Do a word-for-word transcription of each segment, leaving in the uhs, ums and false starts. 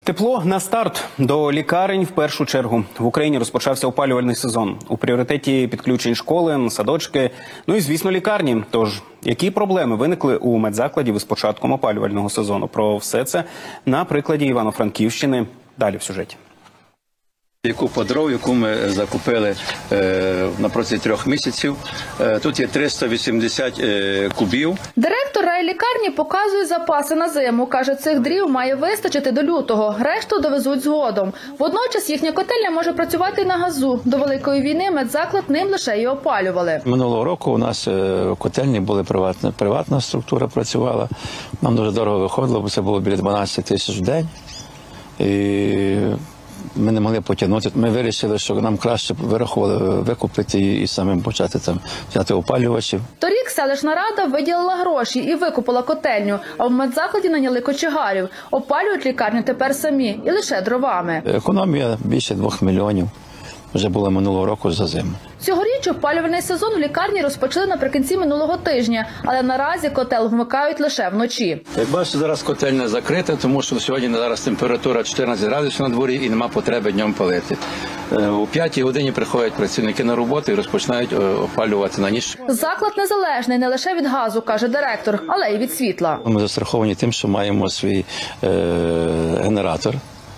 Тепло на старт. До лікарень в першу чергу. В Україні розпочався опалювальний сезон. У пріоритеті підключень школи, садочки, ну і, звісно, лікарні. Тож, які проблеми виникли у медзакладів із початком опалювального сезону? Про все це на прикладі Івано-Франківщини. Далі в сюжеті. Купа дров, яку ми закупили е, на протязі трьох місяців. Е, тут є триста вісімдесят е, кубів. Директор райлікарні показує запаси на зиму. Каже, цих дрів має вистачити до лютого. Решту довезуть згодом. Водночас їхня котельня може працювати і на газу. До Великої війни медзаклад ним лише і опалювали. Минулого року у нас в котельні була приватна, приватна структура працювала. Нам дуже дорого виходило, бо це було біля дванадцяти тисяч в день. І ми не могли потягнути. Ми вирішили, що нам краще вирахували викупити і самим почати там взяти опалювачів. Торік селищна рада виділила гроші і викупила котельню, а в медзакладі наняли кочегарів. Опалюють лікарню тепер самі і лише дровами. Економія більше двох мільйонів. Вже було минулого року за зиму. Цьогоріч опалювальний сезон у лікарні розпочали наприкінці минулого тижня, але наразі котел вмикають лише вночі. Як бачите, зараз котельня закрита, тому що сьогодні зараз температура чотирнадцять градусів на дворі і нема потреби днем палити. У п'ятій годині приходять працівники на роботу і розпочинають опалювати на ніч. Заклад незалежний не лише від газу, каже директор, але й від світла. Ми застраховані тим, що маємо свій е, генератор,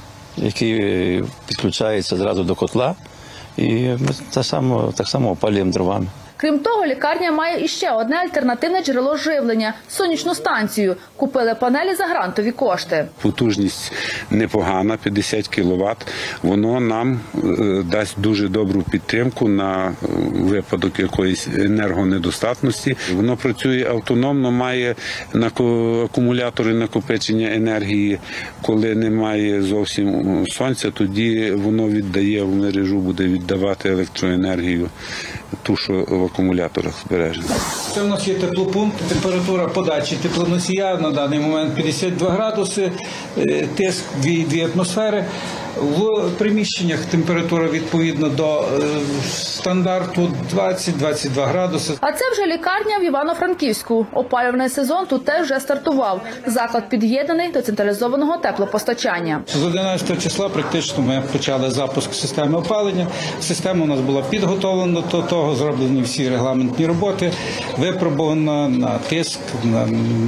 який підключається зразу до котла. І ми так само, так само опалюємо дровами. Крім того, лікарня має іще одне альтернативне джерело живлення – сонячну станцію. Купили панелі за грантові кошти. Потужність непогана, п'ятдесят кіловат. Воно нам е, дасть дуже добру підтримку на випадок якоїсь енергонедостатності. Воно працює автономно, має акумулятори накопичення енергії. Коли немає зовсім сонця, тоді воно віддає в мережу, буде віддавати електроенергію, ту, що в акумуляторах збережена. Це у нас є теплопункт, температура подачі теплоносія на даний момент п'ятдесят два градуси, тиск дві атмосфери. В приміщеннях температура відповідно до стандарту двадцять - двадцять два градуси. А це вже лікарня в Івано-Франківську. Опалювальний сезон тут теж вже стартував. Заклад під'єднаний до централізованого теплопостачання. З одинадцятого числа практично ми почали запуск системи опалення. Система у нас була підготовлена до того, зроблені всі регламентні роботи, випробована на тиск, на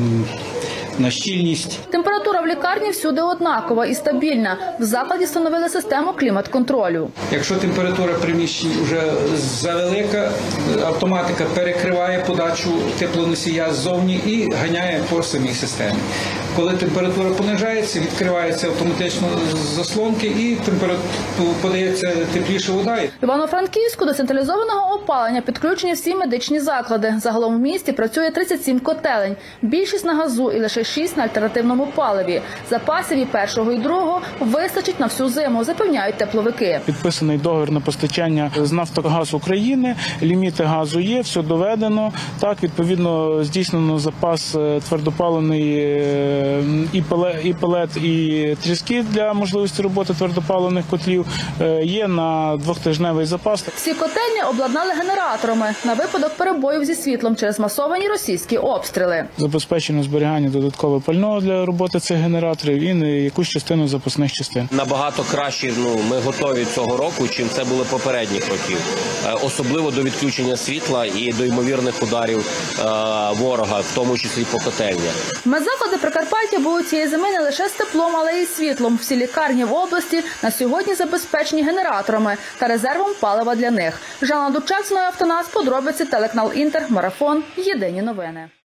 на щільність. Температура в лікарні всюди однакова і стабільна. В закладі встановили систему клімат-контролю. Якщо температура приміщень вже завелика, автоматика перекриває подачу теплоносія ззовні і ганяє по самій системі. Коли температура понижається, відкриваються автоматично заслонки і подається тепліша вода. В Івано-Франківську до централізованого опалення підключені всі медичні заклади. Загалом в місті працює тридцять сім котелень, більшість на газу і лише шість на альтернативному паливі. Запасів і першого, і другого вистачить на всю зиму, запевняють тепловики. Підписаний договір на постачання з «Нафтогаз України», ліміти газу є, все доведено. Так, відповідно, здійснено запас твердопаливної і пелет, і пелет, і тріски для можливості роботи твердопаливних котлів. Є на двохтижневий запас. Всі котельні обладнали генераторами на випадок перебоїв зі світлом через масовані російські обстріли. Забезпечено зберігання додаткового пального для роботи цих генераторів і якусь частину запасних частин. Набагато краще ну, ми готові цього року, чим це було попередніх років. Особливо до відключення світла і до ймовірних ударів е, ворога, в тому числі по котельнях. Медзаклади Прикарпаття будуть цієї зими не лише з теплом, але й світлом. Всі лікарні в області на сьогодні забезпечені генераторами та резервом палива для них. Жанна Дучак, Автонас, подробиці, телеканал Інтер, Марафон, Єдині новини.